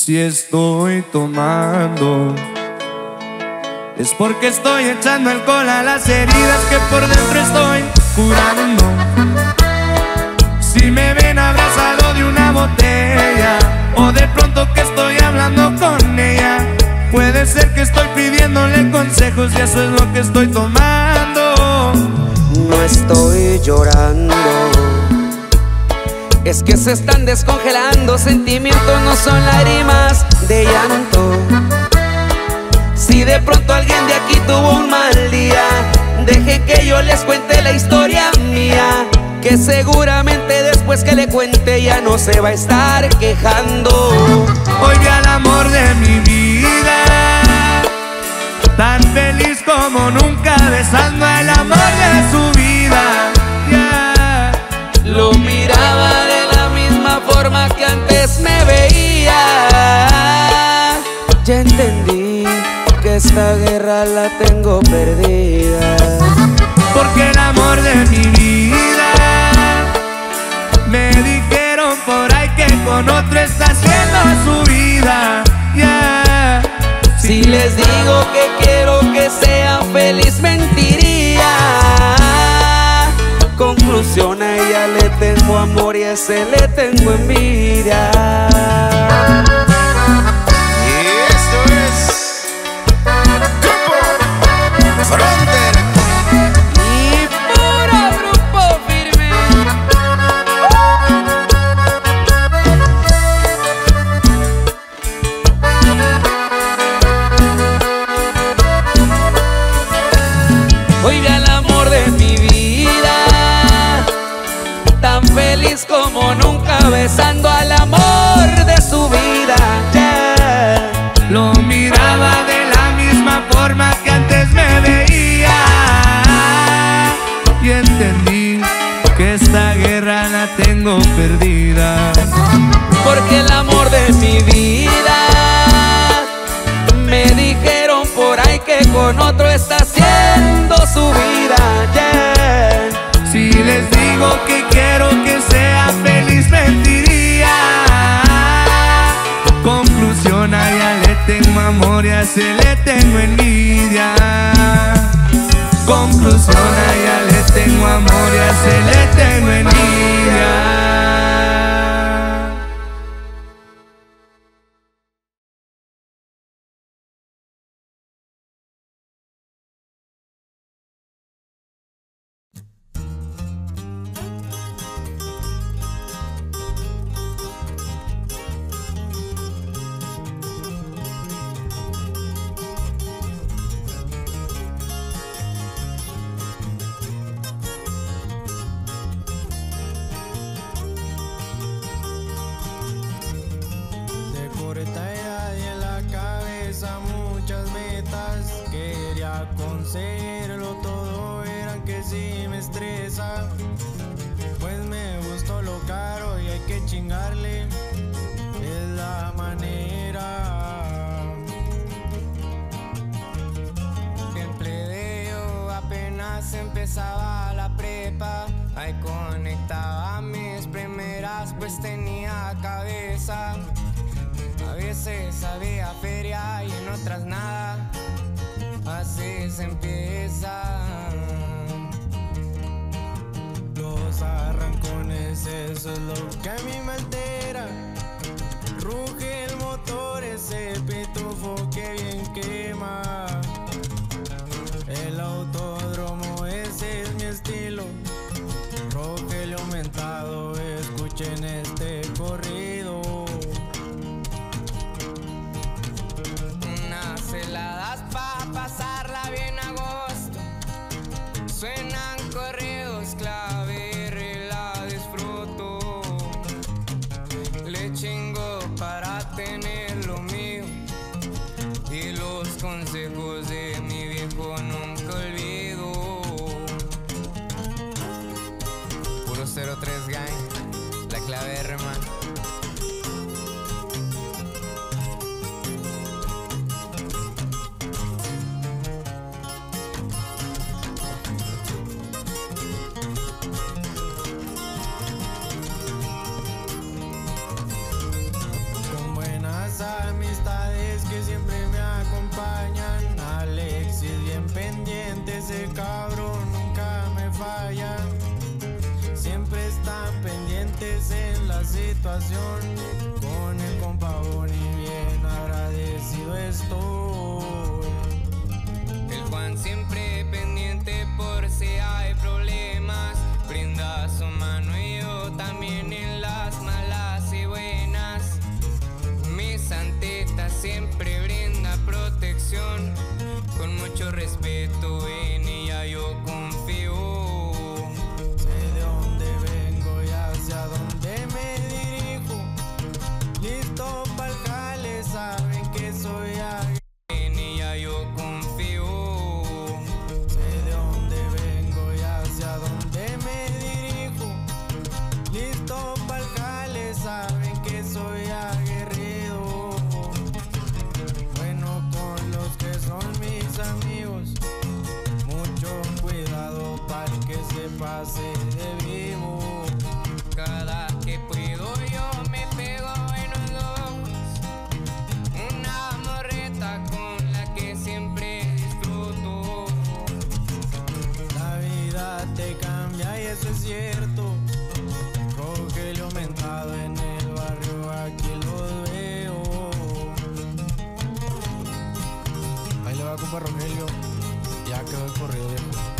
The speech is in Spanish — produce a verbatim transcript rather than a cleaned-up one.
Si estoy tomando, es porque estoy echando alcohol a las heridas que por dentro estoy curando. Si me ven abrazado de una botella, o de pronto que estoy hablando con ella, puede ser que estoy pidiéndole consejos y eso es lo que estoy tomando. No estoy llorando, es que se están descongelando. Sentimientos no son lágrimas de llanto. Si de pronto alguien de aquí tuvo un mal día, deje que yo les cuente la historia mía, que seguramente después que le cuente ya no se va a estar quejando. Hoy vi al amor de mi vida, tan feliz como nunca, besando al amor de su vida. Yeah. Lo miraba de la misma forma que antes me veía. Ya entendí que esta guerra la tengo perdida, porque el amor de mi vida, me dijeron por ahí que con otro está haciendo su vida. Yeah. Si les digo que quiero que sea feliz, mentiría. Conclusión, a ella le tengo amor y a ese le tengo envidia. Y esto es Grupo Fronter. Y puro Grupo Firme. Hoy vi al amor de mi vida, tan feliz como nunca, besando al amor de su vida. Yeah. Lo miraba de la misma forma que antes me veía, y entendí que esta guerra la tengo perdida, porque el amor de mi vida, me dijeron por ahí que con otro está haciendo su vida. Yeah. si les digo que quiero que sea feliz, mentiría. Conclusión, a ella le tengo amor y a ese le tengo envidia. Conclusión, a ella le tengo amor y a ese le tengo envidia. Conseguirlo todo, verán que sí me estresa, pues me gustó lo caro y hay que chingarle, es la manera. En plebeo apenas empezaba la prepa, ahí conectaba mis primeras, pues tenía cabeza. A veces había feria y en otras nada, así se empieza. Los arrancones, eso es lo que a mí me altera. Ruge el motor, ese pitufo que bien quema. El autódromo, ese es mi estilo. Rogelio aumentado, escuchen este corrido. Unas heladas pa' pasarla bien a gusto. Suenan corridos, clave, la disfruto. Le chingo para tener lo mío, y los consejos de mi viejo nunca olvido. Puro cero tres gang, la clave R, man. las amistades que siempre me acompañan. Alexis bien pendiente, ese cabrón nunca me falla. Siempre están pendientes en la situación. Con el compa Boni bien agradecido estoy. El Juan siempre pendiente por si hay problemas. Brinda su mano y yo también en las malas y buenas. Mi santita siempre brinda protección. Con mucho respeto en ella yo confío. Sé de dónde vengo y hacia dónde me dirijo. Listo pa'l jale, saben que soy aguerrido. En ella yo confío. Sé de dónde vengo y hacia dónde me dirijo. Listo pa'l jale, saben que soy aguerrido. Bueno con los que son mis amigos, mucho cuidado pa'l que se pase de vivo. Cada que puedo yo me pego en los ojos. Una morreta con la que siempre disfruto. La vida te cambia y eso es cierto. Rogelio aumentado en el barrio, aquí los veo. Ahí le va, compa Rogelio. Ya quedó el corrido, viejo.